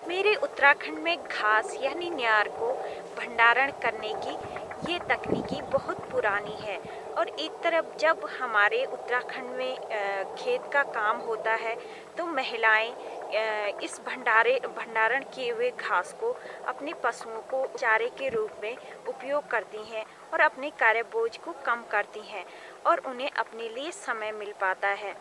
मेरे उत्तराखंड में घास यानी न्यार को भंडारण करने की ये तकनीकी बहुत पुरानी है। और एक तरफ जब हमारे उत्तराखंड में खेत का काम होता है तो महिलाएं इस भंडारण किए हुए घास को अपने पशुओं को चारे के रूप में उपयोग करती हैं और अपने कार्य बोझ को कम करती हैं और उन्हें अपने लिए समय मिल पाता है।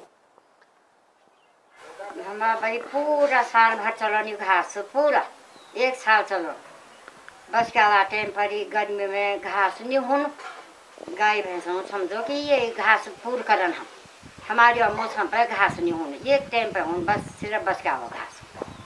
हमारा भाई पूरा साल भर चलो घास पूरा एक साल चलो बस क्या टाइम पर ही गर्मी में घास नहीं हो गाय भैंसों समझो कि ये घास पूर करन हम हमारे और मौसम पर घास नहीं होने एक टाइम पे हो बस सिर्फ बस क्या हो घास।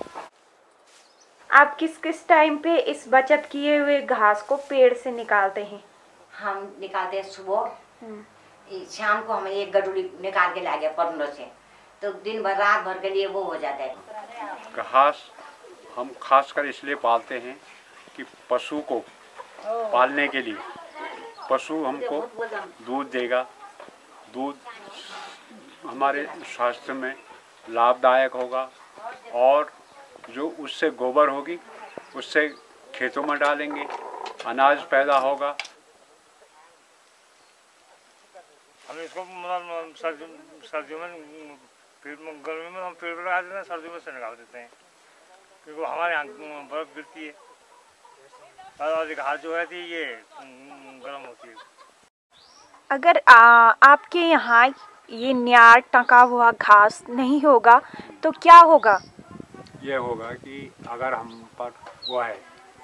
आप किस किस टाइम पे इस बचत किए हुए घास को पेड़ से निकालते हैं? हम निकालते हैं सुबह शाम को हम एक गडूरी निकाल के ला गए परनों से तो दिन भर रात भर के लिए वो हो जाता है। घास हम खासकर इसलिए पालते हैं कि पशु को पालने के लिए पशु हमको दूध देगा। दूध हमारे स्वास्थ्य में लाभदायक होगा और जो उससे गोबर होगी उससे खेतों में डालेंगे अनाज पैदा होगा। हम इसको सर्दियों में गर्मी में हम पेड़ पर लगा देते हैं, सर्दियों में से निकाल देते हैं क्योंकि हमारे यहाँ बर्फ गिरती है और घास जो है ये गर्म होती है। अगर आपके यहाँ ये न्यार टंका हुआ घास नहीं होगा तो क्या होगा? ये होगा कि अगर हम पर वो है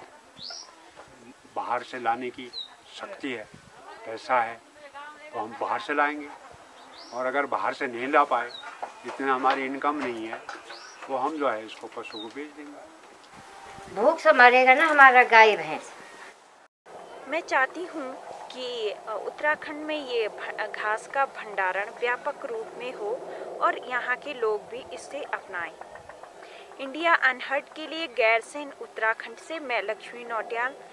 बाहर से लाने की शक्ति है पैसा है तो हम बाहर से लाएंगे और अगर बाहर से नहीं ला पाए जितना हमारी इनकम नहीं है तो हम जो है इसको पशु को बेच देंगे। भूख से मरेगा ना हमारा गाय भैंस। मैं चाहती हूँ कि उत्तराखंड में ये घास का भंडारण व्यापक रूप में हो और यहाँ के लोग भी इसे अपनाएं। इंडिया अनहर्ड के लिए गैरसैंण उत्तराखंड से मैं लक्ष्मी नौटियाल।